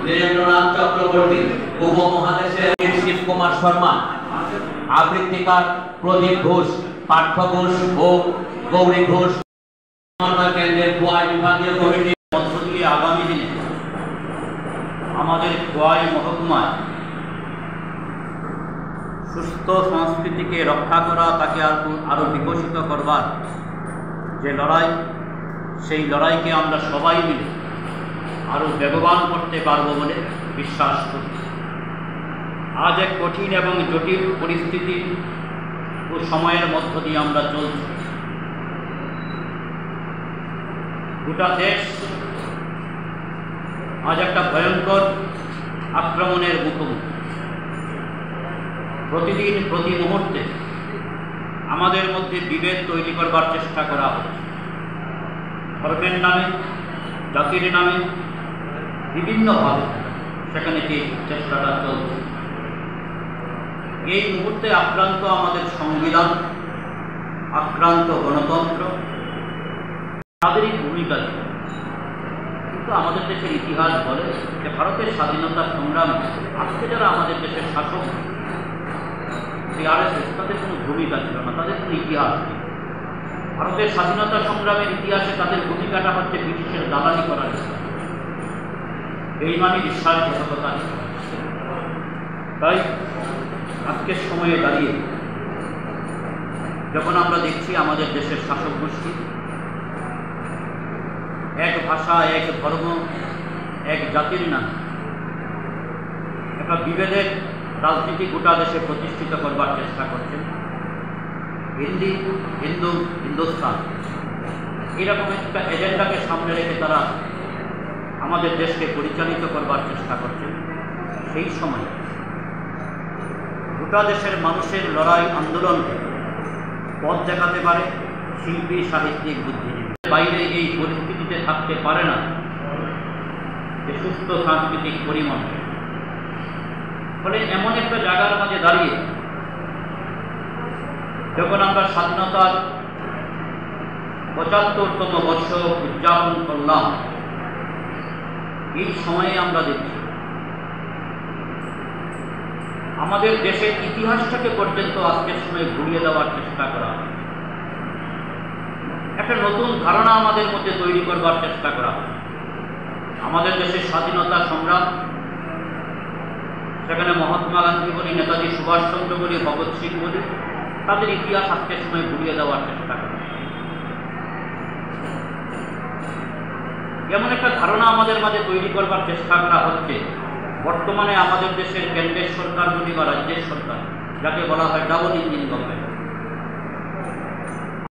নীরেন্দ্রনাথ চক্রবর্তী, উপমহাদেশের শিব কুমার শর্মা, আবৃত্তিকার প্রদীপ ঘোষ, পাঠ্য ঘোষ ও গৌরী ঘোষ কেন্দ্রের খোয়াই বিভাগীয় কমিটির মধ্য দিয়ে আগামী দিনে আমাদের খোয়াই মহকুমায় সুস্থ সংস্কৃতিকে রক্ষা করা, তাকে আরো বিকশিত করবার যে লড়াই, সেই লড়াইকে আমরা সবাই মিলে আরো বেগবান করতে পারব বলে বিশ্বাস করি। আজ এক কঠিন এবং জটিল পরিস্থিতি ও সময়ের মধ্য দিয়ে আমরা চলছি। গোটা দেশ আজ একটা ভয়ঙ্কর আক্রমণের মুখোমুখি। প্রতিদিন প্রতি মুহূর্তে আমাদের মধ্যে বিভেদ তৈরি করবার চেষ্টা করা হচ্ছে। ধর্মের নামে, জাতির নামে বিভিন্নভাবে সেখানে যে চেষ্টাটা চলছে। এই মুহূর্তে আক্রান্ত আমাদের সংবিধান, আক্রান্ত গণতন্ত্র, তাদেরই ভূমিকা ছিল। কিন্তু আমাদের দেশের ইতিহাস বলে যে ভারতের স্বাধীনতা সংগ্রামে আজকে যারা আমাদের দেশের শাসক, সেই আরএসএস, তাদের কোনো ভূমিকা ছিল না, তাদের কোনো ইতিহাস নেই। ভারতের স্বাধীনতা সংগ্রামের ইতিহাসে তাদের ভূমিকাটা হচ্ছে ব্রিটিশের দালালি করার ইতিহাস, বেইমানি, বিশ্বাসঘাতকতা। তাই আজকের সময়ে দাঁড়িয়ে যখন আমরা দেখছি আমাদের দেশের শাসক গোষ্ঠী এক ভাষা, এক ধর্ম, এক জাতির নামে একটা বিভেদের রাজনীতি গোটা দেশে প্রতিষ্ঠিত করবার চেষ্টা করছেন, হিন্দি, হিন্দু, হিন্দুস্তান, এরকম একটা এজেন্ডাকে সামনে রেখে তারা আমাদের দেশকে পরিচালিত করবার চেষ্টা করছেন। সেই সময় গোটা দেশের মানুষের লড়াই, আন্দোলনকে পথ দেখাতে পারে শিল্পী, সাহিত্যিক, বুদ্ধিজীবী। বাইরে এই পরিস্থিতিতে থাকতে পারে না যে সুস্থ সাংস্কৃতিক পরিমণ্ডল। ফলে এমন একটা জায়গার মাঝে দাঁড়িয়ে যখন আমরা স্বাধীনতার ৭৫তম বর্ষ উদযাপন করলাম, এই সময়ে আমরা দেখছি আমাদের দেশের ইতিহাসটাকে পর্যন্ত আজকের সময় ঘুরিয়ে দেওয়ার চেষ্টা করা হয়। একটা নতুন ধারণা আমাদের মধ্যে তৈরি করবার চেষ্টা করা হয়। আমাদের দেশের স্বাধীনতা সংগ্রাম, সেখানে মহাত্মা গান্ধী বলি, নেতাজি সুভাষচন্দ্র বলি, ভগৎ সিং বলি, তাদের ইতিহাস আজকের সময় ঘুরিয়ে দেওয়ার চেষ্টা করা হয়। এমন একটা ধারণা আমাদের মাঝে তৈরি করবার চেষ্টা করা হচ্ছে। বর্তমানে আমাদের দেশের কেন্দ্রের সরকার বলি বা রাজ্যের সরকার, যাকে বলা হয় ডাবল ইঞ্জিন গভর্নমেন্ট,